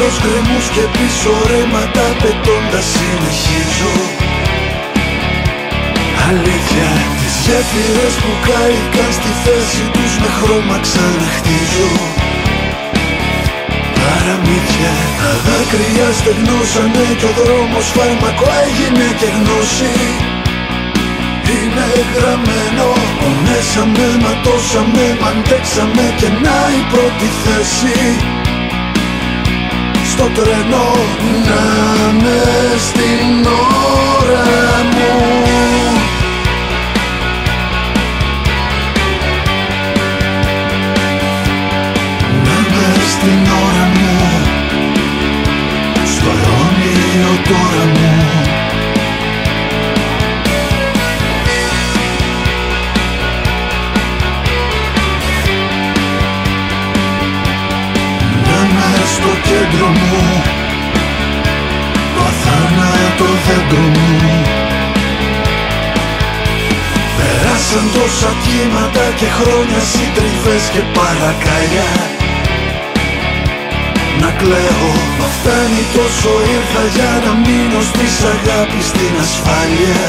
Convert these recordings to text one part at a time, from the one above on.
μπρος γκρεμούς και πίσω ρέματα πετώντας συνεχίζω. Αλήθεια, τις γέφυρες που κάηκαν στη θέση τους με χρώμα ξαναχτίζω. Παραμύθια, τα δάκρυα στεγνώσανε κι ο δρόμος φάρμακο έγινε και γνώση. Είναι γραμμένο, πονέσαμε, ματώσαμε, μαντέξαμε και να η πρώτη θέση. Στο τρένο να με στην ώρα μου. Να με στην ώρα μου, στο αιώνιο τώρα μου. Στο κέντρο μου, το αθάνατο δέντρο μου. Περάσαν τόσα κύματα και χρόνια, συντριβές και παρακαλιά. Να κλαίω, μα φτάνει τόσο, ήρθα για να μείνω στις αγάπη, στην ασφάλεια.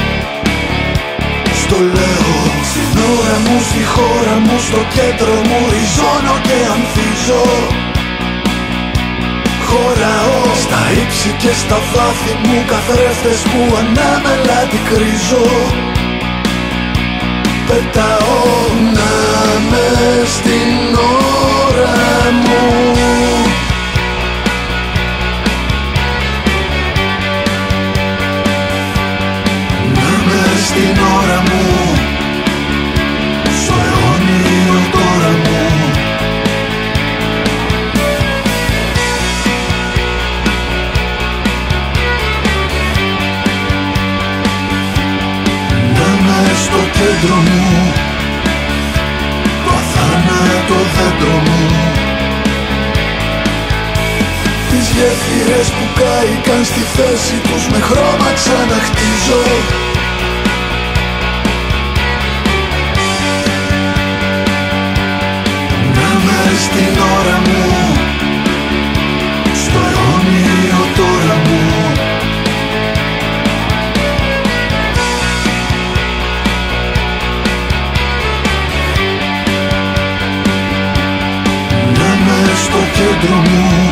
Στο λέω, στην ώρα μου, στη χώρα μου, στο κέντρο μου, ριζώνω και ανθίζω. Χωράω στα ύψη και στα βάθη μου, καθρέφτες που ανάμελα την κρίζω. Πετάω να με στην ώρα μου. Να με στην ώρα μου, στο αιώνιο τώρα μου. Στο κέντρο μου, το αθάνατο δέντρο μου. Τις γέφυρες που κάηκαν στη θέση τους με χρώμα ξαναχτίζω. Να με στην ώρα μου, στο αιώνιο τώρα μου. Στο κέντρο μου,